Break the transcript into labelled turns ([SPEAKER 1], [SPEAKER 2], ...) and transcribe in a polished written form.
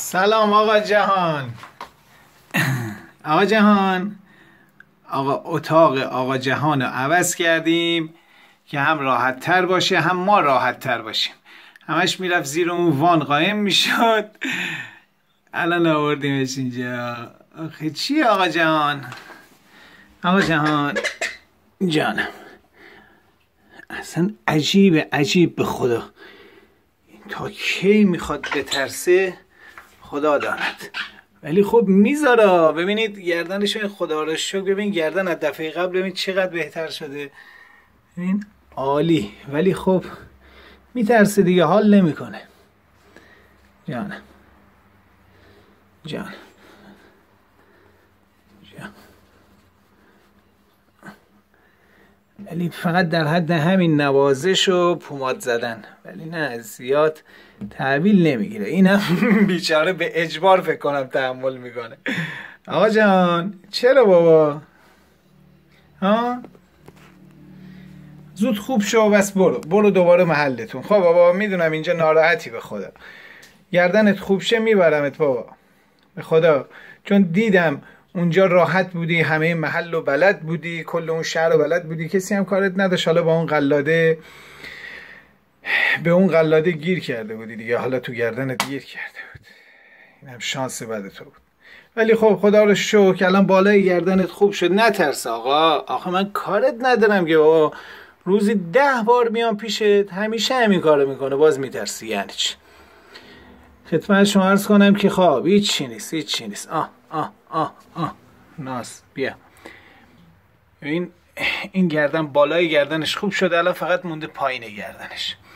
[SPEAKER 1] سلام آقا جهان. آقا جهان، اتاق آقا جهان رو عوض کردیم که هم راحت تر باشه هم ما راحت تر باشیم. همش میرفت زیر اون وان قایم میشد، الان آوردیمش اینجا. آخه چی آقا جهان؟ آقا جهان جانم، اصلا عجیب به خدا. تا کی میخواد بترسه خدا داند، ولی خب میذاره. ببینید گردنشو، خدا رو شکر. ببین گردن از دفعه قبل ببین چقدر بهتر شده. ببین عالی. ولی خب میترسه دیگه، حال نمیکنه. جانم جان ولی فقط در حد همین نوازش و پوماد زدن، ولی نه زیاد تحویل نمیگیره. این هم بیچاره به اجبار فکر کنم تحمل میکنه. آقا جان چرا بابا؟ ها زود خوب شو بس، برو دوباره محلتون. خب بابا میدونم اینجا ناراحتی، به خدا گردنت خوب شه میبرمت بابا، به خدا. چون دیدم اونجا راحت بودی، همه محل رو بلد بودی، کل اون شهر رو بلد بودی، کسی هم کارت نداشت. حالا با اون قلاده، به اون قلاده گیر کرده بودی دیگه، حالا تو گردنت گیر کرده بود. این هم شانس بعد تو بود. ولی خب خدا رو شکر الان بالای گردنت خوب شد. نترس آقا. آخه من کارت ندارم که بابا، روزی 10 بار میام پیشت، همیشه همین کارو میکنه، باز میترسی یعنی چی؟ خدمت شما عرض کنم که خواب هیچی نیست. ناز بیا. این گردن، بالای گردنش خوب شده، الان فقط مونده پایین گردنش.